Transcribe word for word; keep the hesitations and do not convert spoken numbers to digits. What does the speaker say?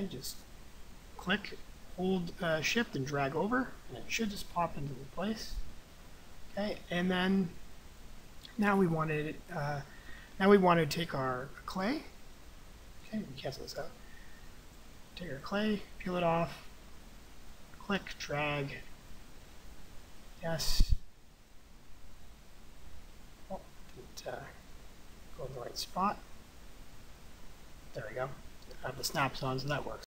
Okay, just click, hold uh, shift and drag over, and it should just pop into the place. Okay, and then now we wanted uh, now we want to take our clay. Okay, we cancel this out. Take our clay, peel it off, click, drag, yes. Oh, didn't uh, go in the right spot. There we go. I have the snaps on, so that works.